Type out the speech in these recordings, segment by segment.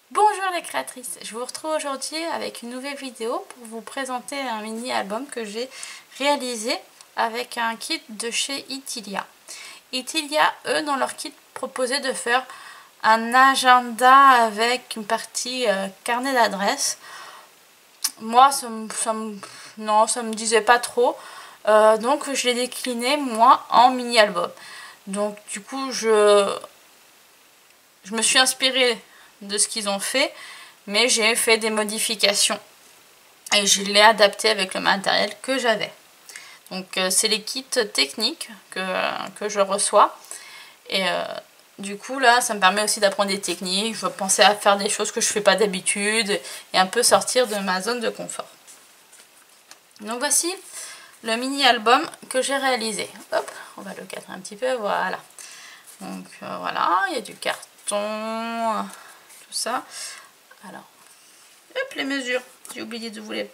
Bonjour les créatrices, je vous retrouve aujourd'hui avec une nouvelle vidéo pour vous présenter un mini album que j'ai réalisé avec un kit de chez Itilia. Itilia, eux, dans leur kit, proposaient de faire un agenda avec une partie carnet d'adresses. Moi, ça me disait pas trop, donc je l'ai décliné moi en mini album. Donc du coup, je me suis inspirée de ce qu'ils ont fait, mais j'ai fait des modifications et je l'ai adapté avec le matériel que j'avais. Donc c'est les kits techniques que je reçois, et du coup là ça me permet aussi d'apprendre des techniques. Je vais penser à faire des choses que je fais pas d'habitude et un peu sortir de ma zone de confort. Donc voici le mini album que j'ai réalisé. Hop, on va le cadrer un petit peu, voilà. Donc voilà, il y a du carton, tout ça. Alors, hop, les mesures. J'ai oublié de vous les...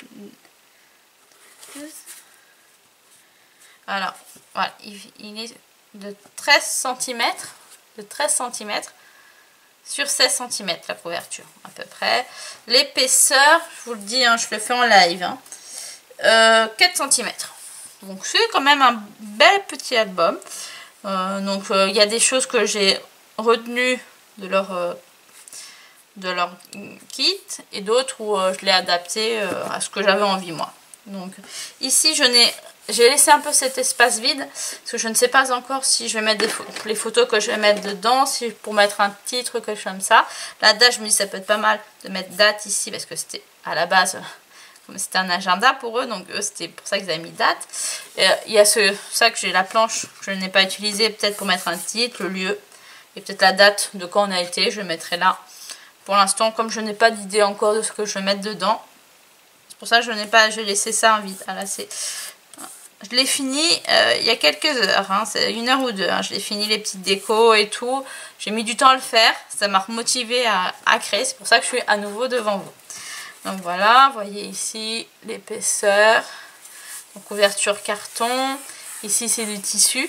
Alors, voilà, il est de 13 cm, sur 16 cm la couverture, à peu près. L'épaisseur, je vous le dis, hein, je le fais en live, hein, 4 cm. Donc c'est quand même un bel petit album. Donc il y a des choses que j'ai retenues de leur kit et d'autres où je l'ai adapté à ce que j'avais envie moi. Donc ici j'ai laissé un peu cet espace vide parce que je ne sais pas encore si je vais mettre les photos que je vais mettre dedans, si pour mettre un titre, quelque chose comme ça. La date, je me dis ça peut être pas mal de mettre date ici parce que c'était à la base, comme c'était un agenda pour eux, donc eux c'était pour ça qu'ils avaient mis date. Il y a ça que j'ai la planche que je n'ai pas utilisée, peut-être pour mettre un titre, le lieu et peut-être la date de quand on a été, je mettrai là. Pour l'instant, comme je n'ai pas d'idée encore de ce que je vais mettre dedans, c'est pour ça que j'ai laissé ça en vide. Ah, là, je l'ai fini il y a quelques heures, hein, c'est 1 heure ou 2. Hein, je l'ai fini les petites décos et tout. J'ai mis du temps à le faire, ça m'a remotivé à créer. C'est pour ça que je suis à nouveau devant vous. Donc voilà, vous voyez ici l'épaisseur, couverture carton. Ici c'est du tissu.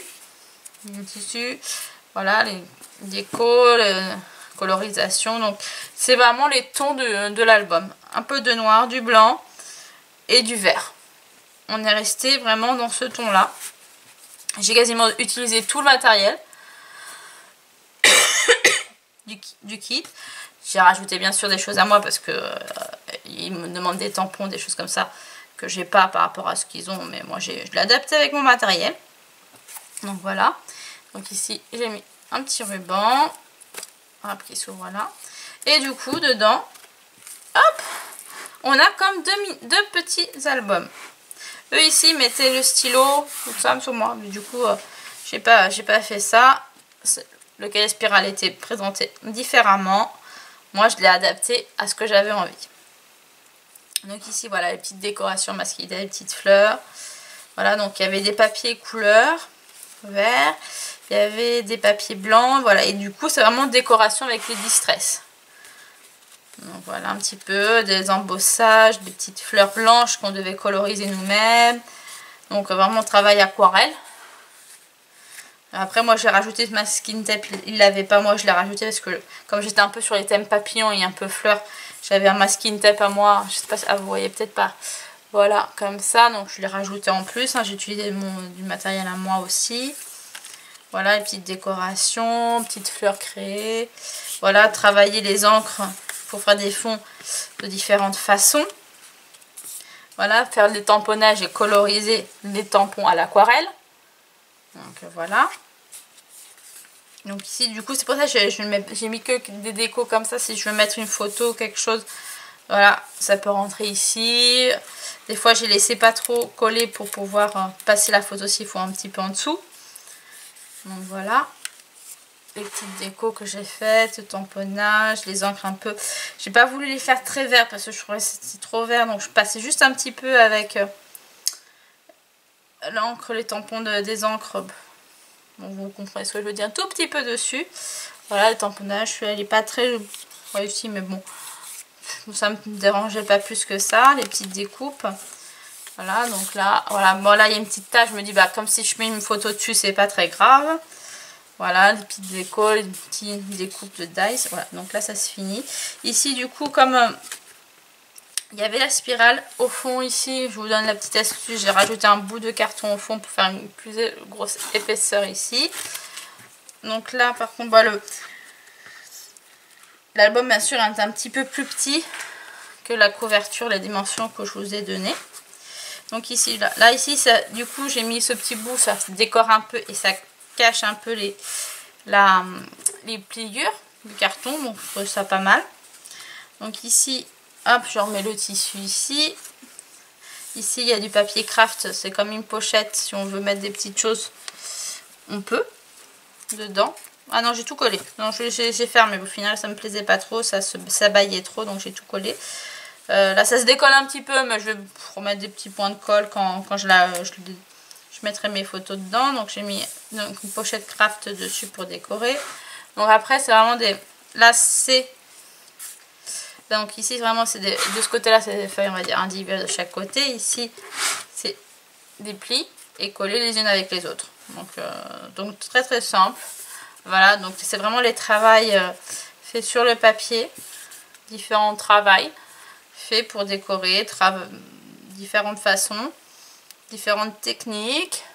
Voilà les décos, colorisation. Donc c'est vraiment les tons de l'album. Un peu de noir, du blanc et du vert. On est resté vraiment dans ce ton là. J'ai quasiment utilisé tout le matériel du kit. J'ai rajouté bien sûr des choses à moi parce que ils me demandent des tampons, des choses comme ça que j'ai pas par rapport à ce qu'ils ont, mais moi je l'ai adapté avec mon matériel. Donc voilà. Donc ici j'ai mis un petit ruban, hop, qui s'ouvre là. Et du coup dedans, hop, on a comme deux petits albums. Eux ici mettaient le stylo, tout ça sur moi, mais du coup j'ai pas fait ça. Le cahier spirale était présenté différemment. Moi je l'ai adapté à ce que j'avais envie. Donc ici voilà les petites décorations masquées, des petites fleurs. Voilà, donc il y avait des papiers couleur vert, il y avait des papiers blancs, voilà, et du coup c'est vraiment décoration avec les distress. Donc voilà un petit peu des embossages, des petites fleurs blanches qu'on devait coloriser nous-mêmes. Donc vraiment travail aquarelle. Après moi j'ai rajouté ce masking tape, il l'avait pas, moi je l'ai rajouté parce que comme j'étais un peu sur les thèmes papillons et un peu fleurs, j'avais un masking tape à moi, je sais pas si vous voyez peut-être pas. Voilà, comme ça, donc je l'ai rajouté en plus, hein. J'ai utilisé du matériel à moi aussi. Voilà, les petites décorations, petites fleurs créées. Voilà, travailler les encres pour faire des fonds de différentes façons. Voilà, faire des tamponnages et coloriser les tampons à l'aquarelle. Donc voilà. Donc ici, du coup, c'est pour ça que j'ai mis que des décos comme ça. Si je veux mettre une photo, quelque chose, voilà, ça peut rentrer ici. Des fois, j'ai laissé pas trop coller pour pouvoir passer la photo s'il faut un petit peu en dessous. Donc voilà. Les petites décos que j'ai faites, le tamponnage, les encres un peu. J'ai pas voulu les faire très vert parce que je trouvais que c'était trop vert. Donc je passais juste un petit peu avec l'encre, les tampons des encres. Donc vous comprenez ce que je veux dire, un tout petit peu dessus. Voilà, le tamponnage, elle n'est pas très réussi, mais bon, ça me dérangeait pas plus que ça. Les petites découpes, voilà, donc là, voilà, bon là il y a une petite tache, je me dis, bah comme si je mets une photo dessus, c'est pas très grave. Voilà, des petites décos, des petites découpes de dice. Voilà, donc là ça se finit. Ici du coup comme il y avait la spirale au fond ici, je vous donne la petite astuce, j'ai rajouté un bout de carton au fond pour faire une plus grosse épaisseur ici. Donc là par contre l'album bien sûr est un petit peu plus petit que la couverture, les dimensions que je vous ai données. Donc ici, là ici, ça, du coup j'ai mis ce petit bout, ça décore un peu et ça cache un peu les pliures du carton, donc je trouve ça pas mal. Donc ici, hop, je remets le tissu ici. Ici il y a du papier craft, c'est comme une pochette, si on veut mettre des petites choses, on peut, dedans. Ah non, j'ai tout collé, non j'ai fermé, au final ça me plaisait pas trop, ça baillait trop, donc j'ai tout collé. Là ça se décolle un petit peu, mais je vais remettre des petits points de colle quand je mettrai mes photos dedans. Donc j'ai mis une pochette craft dessus pour décorer. Donc après c'est vraiment des lacets. Donc ici vraiment c'est de ce côté là c'est des feuilles on va dire individuelles de chaque côté. Ici c'est des plis et collés les unes avec les autres. Donc très très simple. Voilà, donc c'est vraiment les travails faits sur le papier, différents travails faits pour décorer, différentes façons, différentes techniques.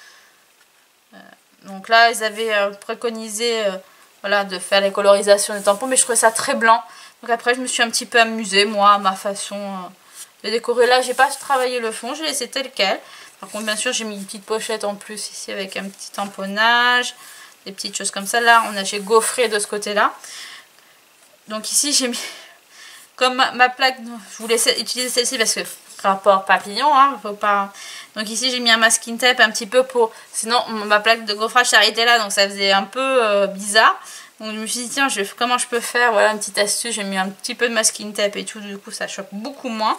Donc là ils avaient préconisé voilà, de faire les colorisations des tampons, mais je trouvais ça très blanc. Donc après je me suis un petit peu amusée moi à ma façon de décorer. Là j'ai pas travaillé le fond, j'ai laissé tel quel. Par contre bien sûr j'ai mis une petite pochette en plus ici avec un petit tamponnage, des petites choses comme ça. Là j'ai gaufré de ce côté là. Donc ici j'ai mis comme ma plaque, je vous laisse utiliser celle-ci parce que rapport papillon, hein, faut pas. Donc ici j'ai mis un masking tape un petit peu pour, sinon ma plaque de gaufrage s'arrêtait là, donc ça faisait un peu bizarre. Donc je me suis dit tiens comment je peux faire, voilà une petite astuce, j'ai mis un petit peu de masking tape et tout, du coup ça choque beaucoup moins.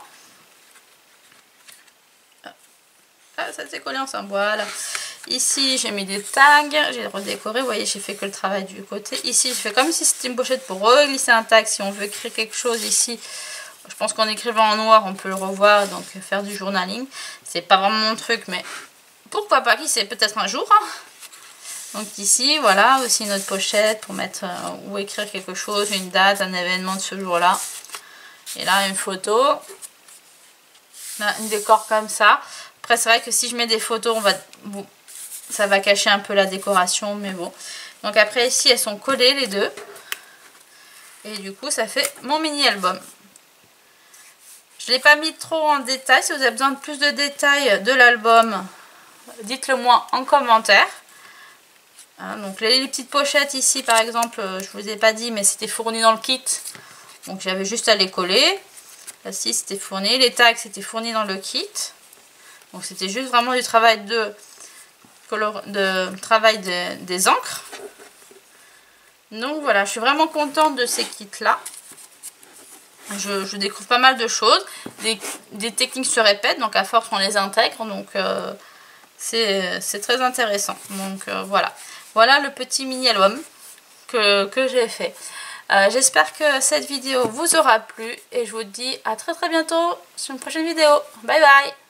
Ah, ça s'est collé ensemble, voilà. Ici j'ai mis des tags, j'ai redécoré, vous voyez j'ai fait que le travail du côté. Ici je fais comme si c'était une pochette pour reglisser un tag si on veut écrire quelque chose ici. Je pense qu'en écrivant en noir on peut le revoir, donc faire du journaling. C'est pas vraiment mon truc mais pourquoi pas, qui sait, peut-être un jour. Hein. Donc ici voilà aussi une autre pochette pour mettre ou écrire quelque chose, une date, un événement de ce jour-là. Et là une photo. Là une décor comme ça. Après c'est vrai que si je mets des photos ça va cacher un peu la décoration, mais bon. Donc après ici elles sont collées les deux. Et du coup ça fait mon mini album. Je ne l'ai pas mis trop en détail. Si vous avez besoin de plus de détails de l'album, dites-le moi en commentaire. Hein, donc les petites pochettes ici par exemple, je vous ai pas dit mais c'était fourni dans le kit. Donc j'avais juste à les coller. Là-ci c'était fourni. Les tags c'était fourni dans le kit. Donc c'était juste vraiment du travail des encres. Donc voilà, je suis vraiment contente de ces kits là. Je découvre pas mal de choses, des techniques se répètent, donc à force on les intègre, donc c'est très intéressant. Donc voilà le petit mini album que j'ai fait. J'espère que cette vidéo vous aura plu et je vous dis à très très bientôt sur une prochaine vidéo. Bye bye.